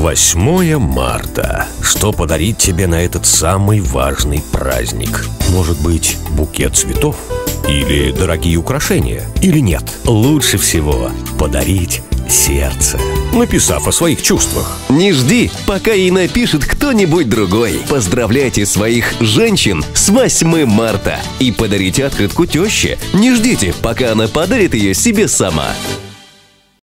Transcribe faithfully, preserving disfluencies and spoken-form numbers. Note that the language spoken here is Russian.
восьмое марта. Что подарить тебе на этот самый важный праздник? Может быть, букет цветов? Или дорогие украшения? Или нет? Лучше всего подарить сердце, написав о своих чувствах. Не жди, пока ей напишет кто-нибудь другой. Поздравляйте своих женщин с восьмым марта и подарите открытку теще. Не ждите, пока она подарит ее себе сама.